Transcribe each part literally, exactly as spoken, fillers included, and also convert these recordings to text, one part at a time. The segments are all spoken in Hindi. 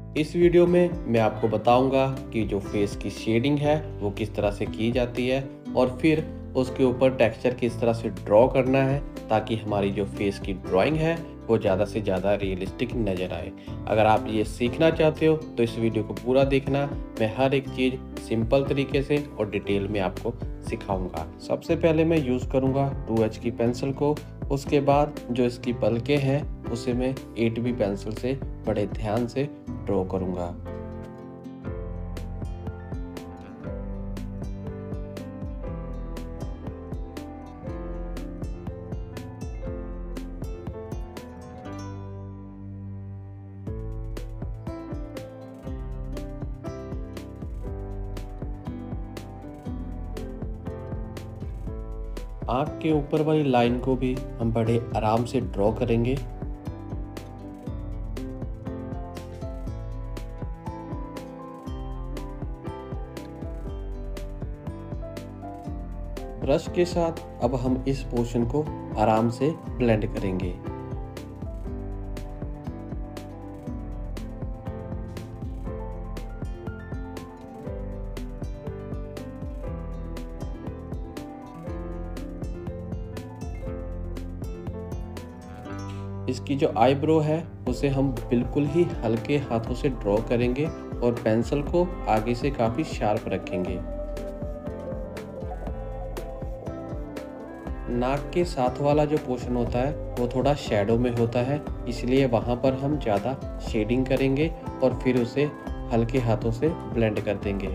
इस वीडियो में मैं आपको बताऊंगा कि जो फेस की शेडिंग है वो किस तरह से की जाती है और फिर उसके ऊपर टेक्सचर किस तरह से ड्रॉ करना है ताकि हमारी जो फेस की ड्राइंग है वो ज़्यादा से ज़्यादा रियलिस्टिक नज़र आए। अगर आप ये सीखना चाहते हो तो इस वीडियो को पूरा देखना। मैं हर एक चीज़ सिंपल तरीके से और डिटेल में आपको सिखाऊंगा। सबसे पहले मैं यूज़ करूंगा टू एच की पेंसिल को। उसके बाद जो इसकी पलके हैं उसे मैं एट बी पेंसिल से बड़े ध्यान से ड्रॉ करूंगा। आँख के ऊपर वाली लाइन को भी हम बड़े आराम से ड्रॉ करेंगे। ब्रश के साथ अब हम इस पोर्शन को आराम से ब्लेंड करेंगे। इसकी जो आईब्रो है उसे हम बिल्कुल ही हल्के हाथों से ड्रॉ करेंगे और पेंसिल को आगे से काफ़ी शार्प रखेंगे। नाक के साथ वाला जो पोर्शन होता है वो थोड़ा शैडो में होता है, इसलिए वहाँ पर हम ज़्यादा शेडिंग करेंगे और फिर उसे हल्के हाथों से ब्लेंड कर देंगे।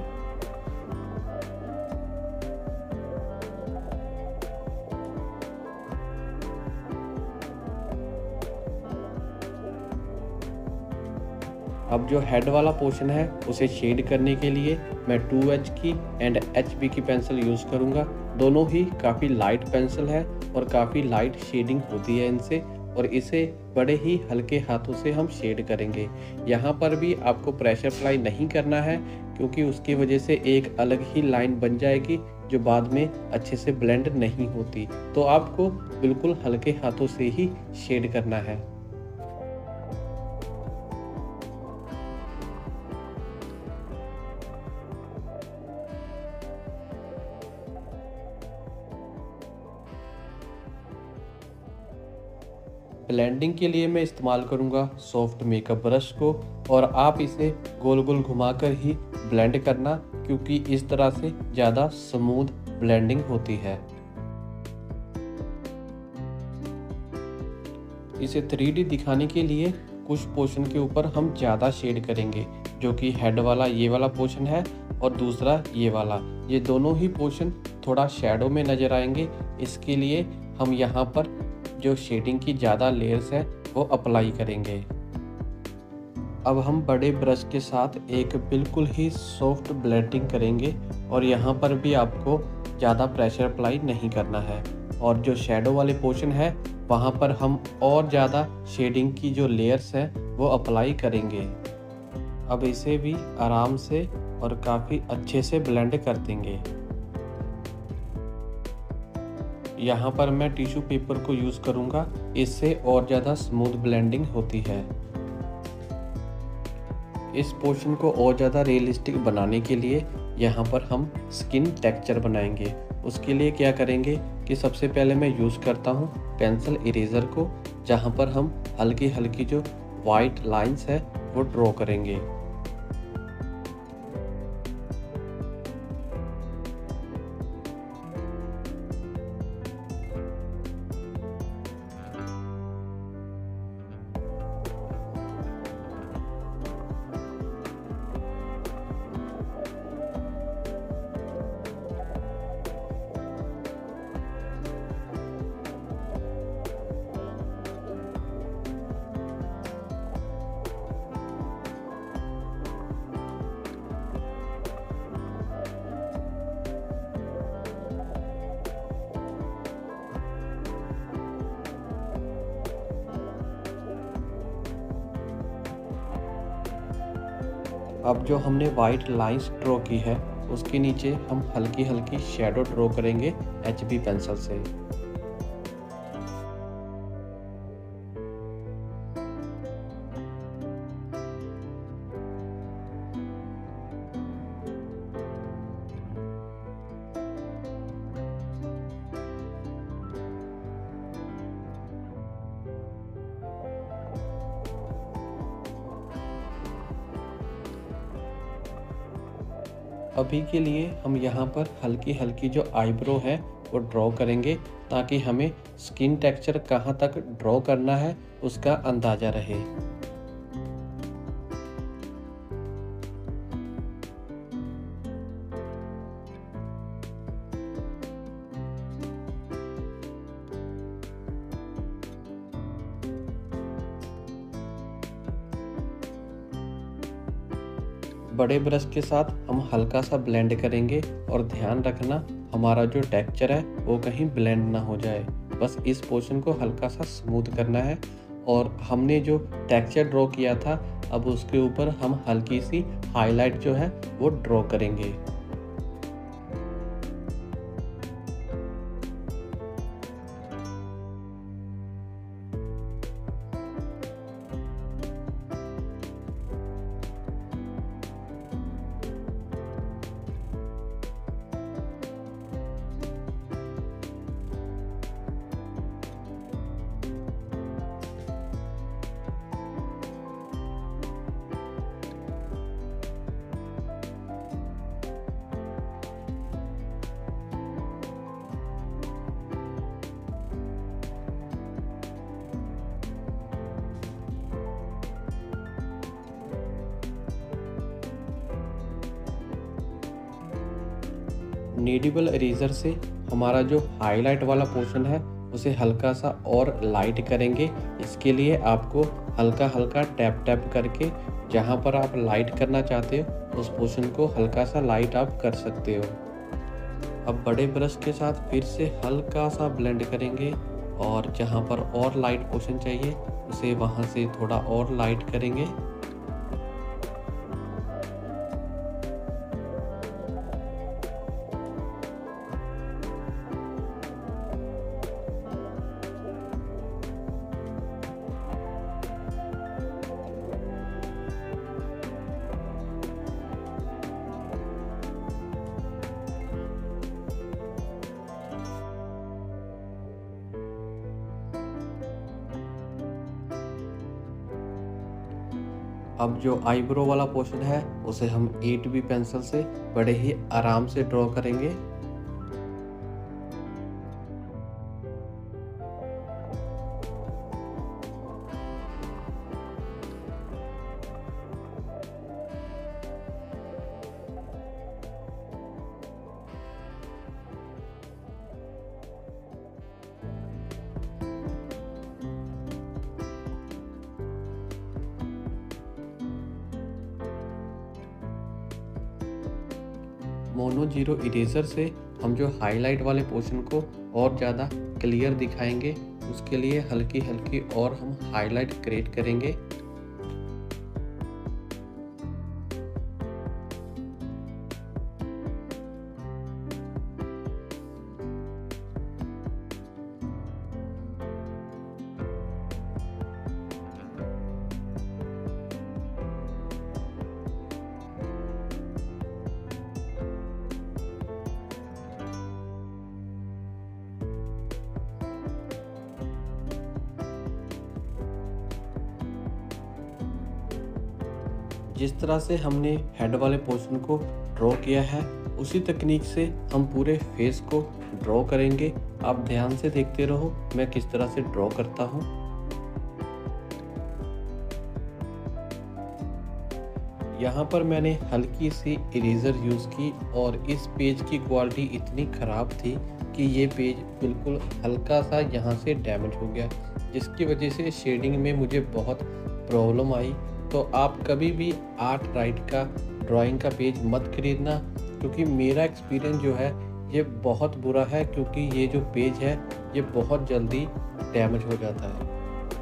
अब जो हेड वाला पोर्शन है उसे शेड करने के लिए मैं टू एच की एंड एच बी की पेंसिल यूज़ करूँगा। दोनों ही काफ़ी लाइट पेंसिल है और काफ़ी लाइट शेडिंग होती है इनसे, और इसे बड़े ही हल्के हाथों से हम शेड करेंगे। यहाँ पर भी आपको प्रेशर अप्लाई नहीं करना है क्योंकि उसकी वजह से एक अलग ही लाइन बन जाएगी जो बाद में अच्छे से ब्लेंड नहीं होती। तो आपको बिल्कुल हल्के हाथों से ही शेड करना है। ब्लेंडिंग के लिए मैं इस्तेमाल करूंगा सॉफ्ट मेकअप ब्रश को, और आप इसे गोल गोल घुमाकर ही ब्लेंड करना क्योंकि इस तरह से ज़्यादा स्मूथ ब्लेंडिंग होती है। इसे थ्री डी दिखाने के लिए कुछ पोर्शन के ऊपर हम ज़्यादा शेड करेंगे, जो कि हेड वाला ये वाला पोर्शन है और दूसरा ये वाला। ये दोनों ही पोर्शन थोड़ा शैडो में नज़र आएंगे, इसके लिए हम यहाँ पर जो शेडिंग की ज़्यादा लेयर्स है वो अप्लाई करेंगे। अब हम बड़े ब्रश के साथ एक बिल्कुल ही सॉफ्ट ब्लेंडिंग करेंगे और यहाँ पर भी आपको ज़्यादा प्रेशर अप्लाई नहीं करना है। और जो शैडो वाले पोर्शन है वहाँ पर हम और ज़्यादा शेडिंग की जो लेयर्स हैं वो अप्लाई करेंगे। अब इसे भी आराम से और काफ़ी अच्छे से ब्लेंड कर देंगे। यहाँ पर मैं टिश्यू पेपर को यूज़ करूँगा, इससे और ज़्यादा स्मूथ ब्लेंडिंग होती है। इस पोर्शन को और ज़्यादा रियलिस्टिक बनाने के लिए यहाँ पर हम स्किन टेक्सचर बनाएंगे। उसके लिए क्या करेंगे कि सबसे पहले मैं यूज़ करता हूँ पेंसिल इरेज़र को, जहाँ पर हम हल्की हल्की जो वाइट लाइंस है वो ड्रॉ करेंगे। अब जो हमने वाइट लाइंस ड्रॉ की है उसके नीचे हम हल्की हल्की शैडो ड्रॉ करेंगे एच बी पेंसिल से। अभी के लिए हम यहाँ पर हल्की हल्की जो आईब्रो है वो ड्रॉ करेंगे, ताकि हमें स्किन टेक्सचर कहाँ तक ड्रॉ करना है उसका अंदाज़ा रहे। बड़े ब्रश के साथ हम हल्का सा ब्लेंड करेंगे और ध्यान रखना हमारा जो टेक्सचर है वो कहीं ब्लेंड ना हो जाए। बस इस पोर्शन को हल्का सा स्मूथ करना है और हमने जो टेक्सचर ड्रॉ किया था अब उसके ऊपर हम हल्की सी हाईलाइट जो है वो ड्रॉ करेंगे। नीडिबल इरेजर से हमारा जो हाईलाइट वाला पोर्शन है उसे हल्का सा और लाइट करेंगे। इसके लिए आपको हल्का हल्का टैप टैप करके जहाँ पर आप लाइट करना चाहते हो उस पोर्शन को हल्का सा लाइट आप कर सकते हो। अब बड़े ब्रश के साथ फिर से हल्का सा ब्लेंड करेंगे और जहाँ पर और लाइट पोर्शन चाहिए उसे वहाँ से थोड़ा और लाइट करेंगे। अब जो आईब्रो वाला पोर्शन है उसे हम एट बी पेंसिल से बड़े ही आराम से ड्रॉ करेंगे। मोनो जीरो इरेजर से हम जो हाईलाइट वाले पोर्शन को और ज़्यादा क्लियर दिखाएंगे, उसके लिए हल्की हल्की और हम हाईलाइट क्रिएट करेंगे। जिस तरह से हमने हेड वाले पोर्शन को ड्रॉ किया है उसी तकनीक से हम पूरे फेस को ड्रॉ करेंगे। आप ध्यान से देखते रहो मैं किस तरह से ड्रॉ करता हूँ। यहाँ पर मैंने हल्की सी इरेजर यूज़ की और इस पेज की क्वालिटी इतनी ख़राब थी कि ये पेज बिल्कुल हल्का सा यहाँ से डैमेज हो गया, जिसकी वजह से शेडिंग में मुझे बहुत प्रॉब्लम आई। तो आप कभी भी आर्ट राइट का ड्राइंग का पेज मत खरीदना, क्योंकि मेरा एक्सपीरियंस जो है ये बहुत बुरा है, क्योंकि ये जो पेज है ये बहुत जल्दी डैमेज हो जाता है।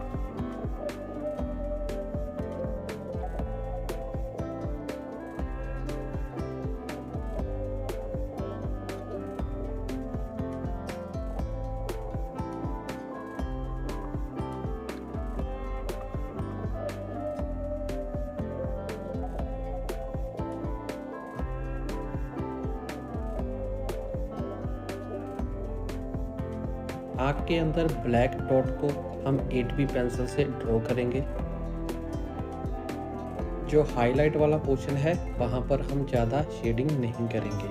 आँख के अंदर ब्लैक डॉट को हम एट बी पेंसिल से ड्रॉ करेंगे। जो हाईलाइट वाला पोर्शन है वहाँ पर हम ज़्यादा शेडिंग नहीं करेंगे।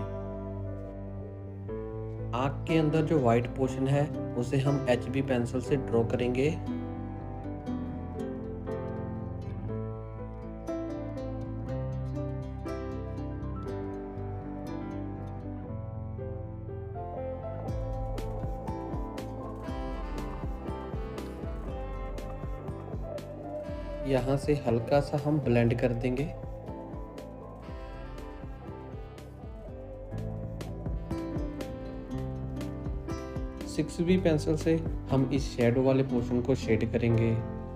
आँख के अंदर जो वाइट पोर्शन है उसे हम एच बी पेंसिल से ड्रॉ करेंगे। यहाँ से हल्का सा हम ब्लेंड कर देंगे। सिक्स बी पेंसिल से हम इस शैडो वाले पोर्शन को शेड करेंगे।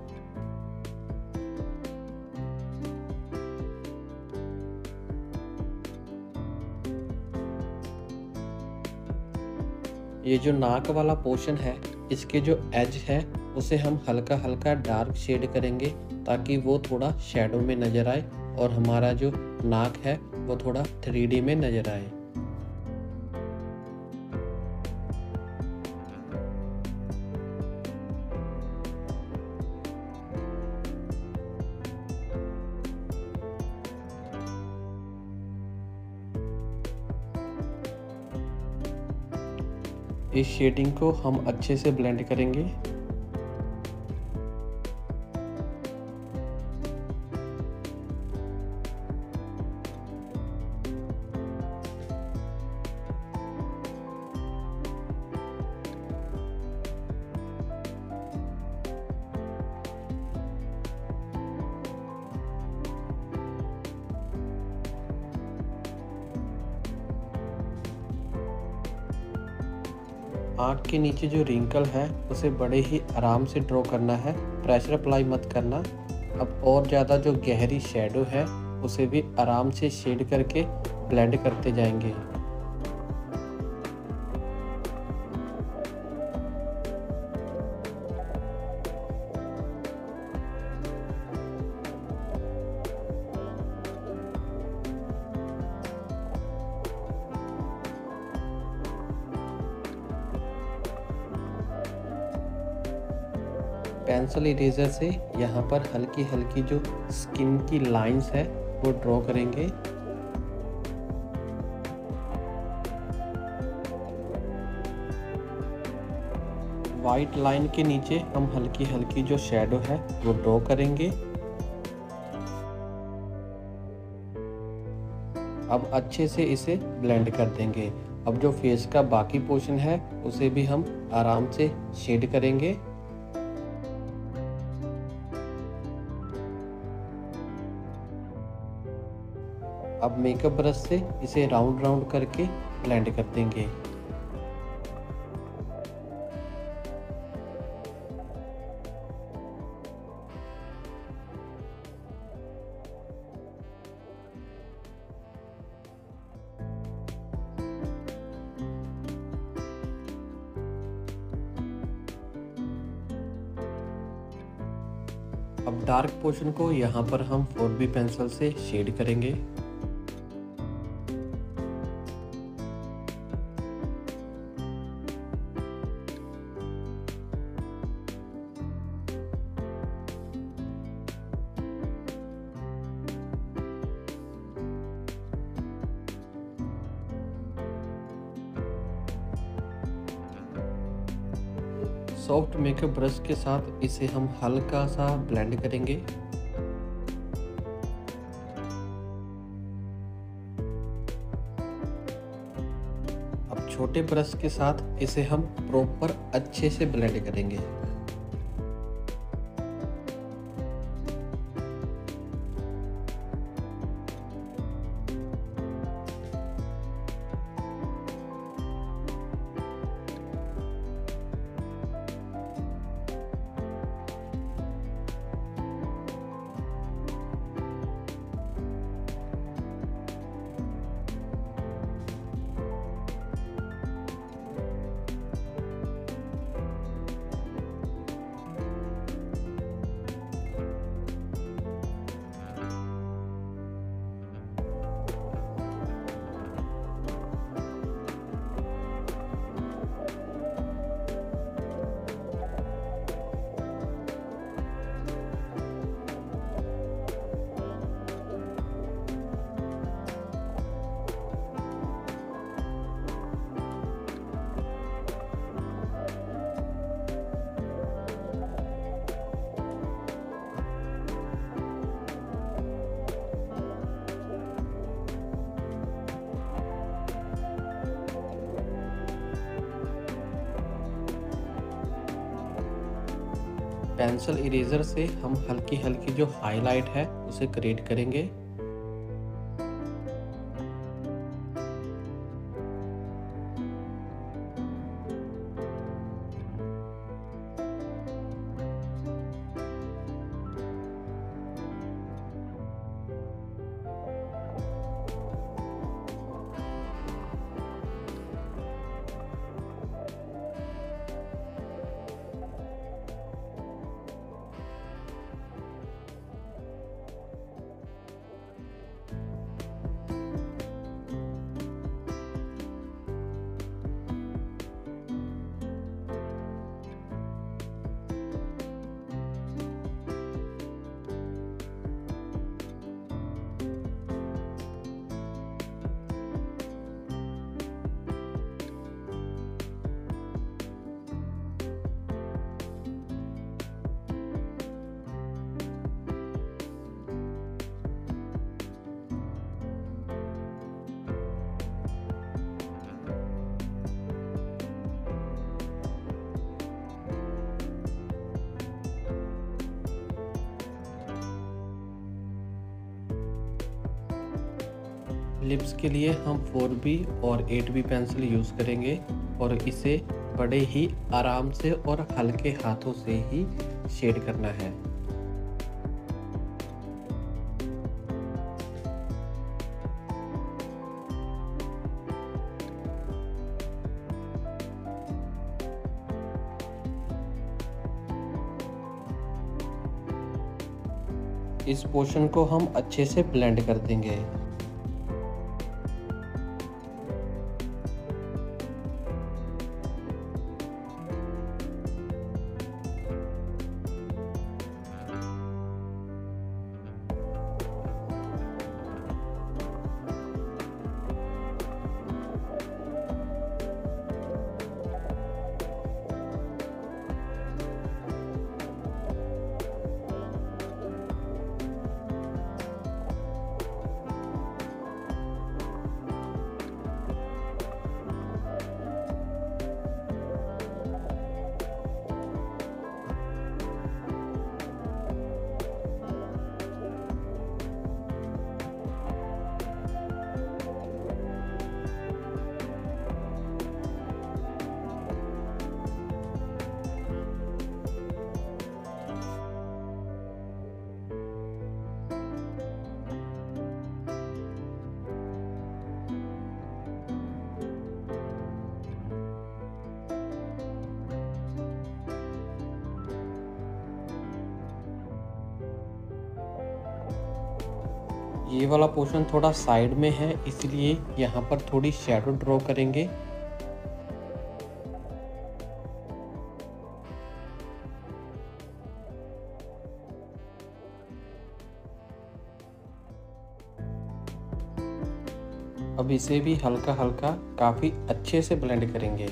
ये जो नाक वाला पोर्शन है इसके जो एज है उसे हम हल्का हल्का डार्क शेड करेंगे ताकि वो थोड़ा शैडो में नज़र आए और हमारा जो नाक है वो थोड़ा थ्री डी में नज़र आए। इस शेडिंग को हम अच्छे से ब्लेंड करेंगे। आँख के नीचे जो रिंकल है उसे बड़े ही आराम से ड्रॉ करना है, प्रेशर अप्लाई मत करना। अब और ज़्यादा जो गहरी शैडो है उसे भी आराम से शेड करके ब्लेंड करते जाएंगे। पेंसिल इरेजर से यहाँ पर हल्की हल्की जो स्किन की लाइंस है वो ड्रॉ करेंगे। वाइट लाइन के नीचे हम हल्की हल्की जो शैडो है वो ड्रॉ करेंगे। अब अच्छे से इसे ब्लेंड कर देंगे। अब जो फेस का बाकी पोर्शन है उसे भी हम आराम से शेड करेंगे। अब मेकअप ब्रश से इसे राउंड राउंड करके ब्लेंड कर देंगे। अब डार्क पोर्शन को यहाँ पर हम फोर बी पेंसिल से शेड करेंगे। सॉफ्ट मेकअप ब्रश के साथ इसे हम हल्का सा ब्लेंड करेंगे। अब छोटे ब्रश के साथ इसे हम प्रॉपर अच्छे से ब्लेंड करेंगे। पेंसिल इरेजर से हम हल्की हल्की जो हाईलाइट है उसे क्रिएट करेंगे। लिप्स के लिए हम फोर बी और एट बी पेंसिल यूज़ करेंगे और इसे बड़े ही आराम से और हल्के हाथों से ही शेड करना है। इस पोर्शन को हम अच्छे से ब्लेंड कर देंगे। ये वाला पोर्शन थोड़ा साइड में है, इसलिए यहाँ पर थोड़ी शैडो ड्रॉ करेंगे। अब इसे भी हल्का हल्का काफी अच्छे से ब्लेंड करेंगे।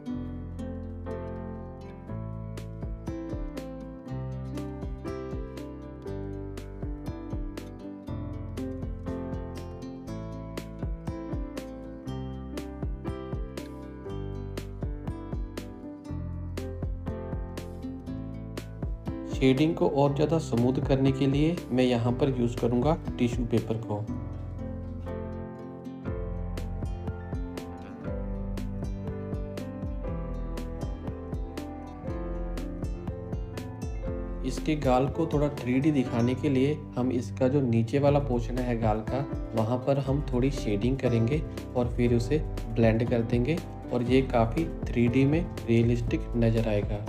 शेडिंग को और ज़्यादा स्मूथ करने के लिए मैं यहाँ पर यूज़ करूँगा टिश्यू पेपर को। इसके गाल को थोड़ा थ्री डी दिखाने के लिए हम इसका जो नीचे वाला पोर्शन है गाल का, वहाँ पर हम थोड़ी शेडिंग करेंगे और फिर उसे ब्लेंड कर देंगे और ये काफ़ी थ्री डी में रियलिस्टिक नज़र आएगा।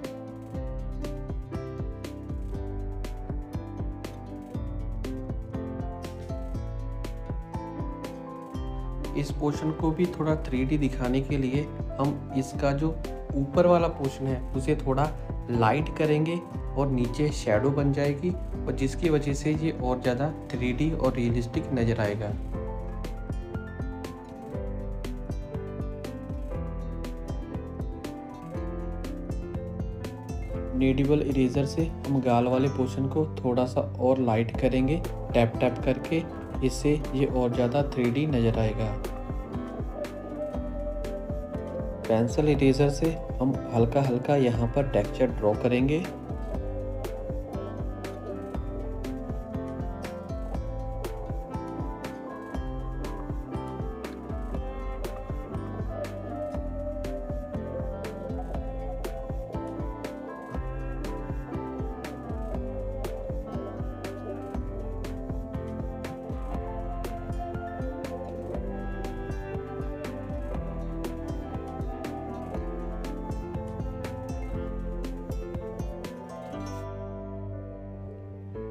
इस पोर्शन को भी थोड़ा थ्री डी दिखाने के लिए हम इसका जो ऊपर वाला पोर्शन है उसे थोड़ा लाइट करेंगे और नीचे शैडो बन जाएगी और जिसकी वजह से ये और ज़्यादा थ्री डी और रियलिस्टिक नज़र आएगा। नीडिबल इरेजर से हम गाल वाले पोर्शन को थोड़ा सा और लाइट करेंगे टैप टैप करके, इससे ये और ज़्यादा थ्री डी नज़र आएगा। पेंसिल इरेजर से हम हल्का हल्का यहाँ पर टेक्सचर ड्रॉ करेंगे।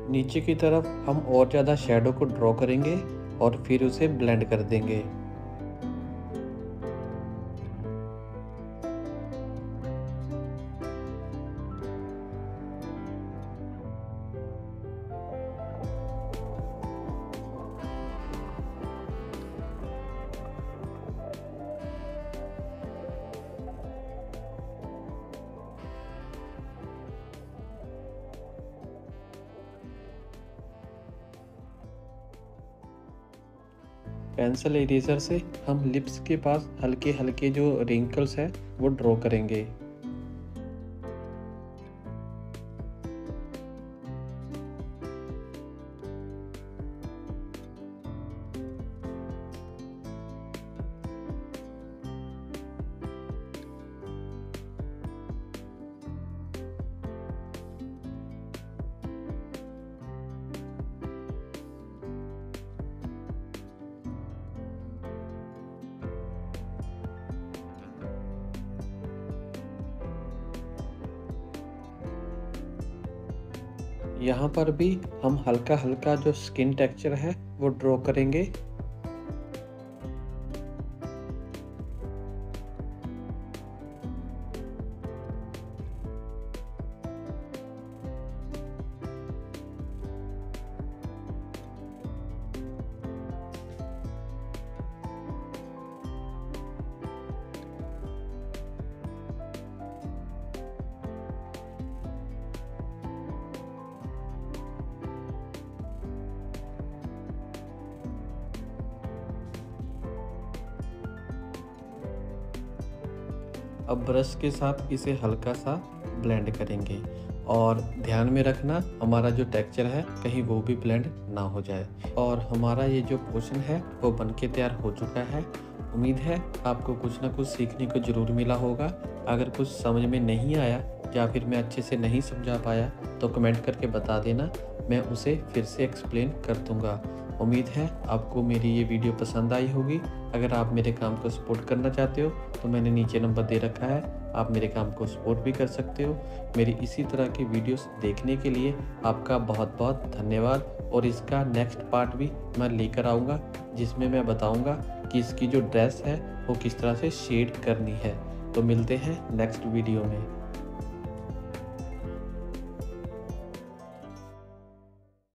नीचे की तरफ हम और ज़्यादा शैडो को ड्रॉ करेंगे और फिर उसे ब्लेंड कर देंगे। पेंसिल इरेजर से हम लिप्स के पास हल्के हल्के जो रिंकल्स है वो ड्रॉ करेंगे। यहाँ पर भी हम हल्का हल्का जो स्किन टेक्सचर है वो ड्रॉ करेंगे। अब ब्रश के साथ इसे हल्का सा ब्लेंड करेंगे और ध्यान में रखना हमारा जो टेक्सचर है कहीं वो भी ब्लेंड ना हो जाए। और हमारा ये जो पोर्शन है वो बनके तैयार हो चुका है। उम्मीद है आपको कुछ ना कुछ सीखने को ज़रूर मिला होगा। अगर कुछ समझ में नहीं आया या फिर मैं अच्छे से नहीं समझा पाया तो कमेंट करके बता देना, मैं उसे फिर से एक्सप्लेन कर दूँगा। उम्मीद है आपको मेरी ये वीडियो पसंद आई होगी। अगर आप मेरे काम को सपोर्ट करना चाहते हो तो मैंने नीचे नंबर दे रखा है, आप मेरे काम को सपोर्ट भी कर सकते हो। मेरी इसी तरह की वीडियोस देखने के लिए आपका बहुत बहुत धन्यवाद। और इसका नेक्स्ट पार्ट भी मैं लेकर आऊँगा जिसमें मैं बताऊँगा कि इसकी जो ड्रेस है वो किस तरह से शेड करनी है। तो मिलते हैं नेक्स्ट वीडियो में।